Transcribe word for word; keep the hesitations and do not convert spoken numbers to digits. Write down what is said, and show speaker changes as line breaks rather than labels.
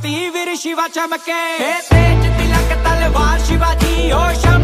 क्रांति वीर शिवा चमके, तेज तिलक तलवार शिवाजी, ओ शंभू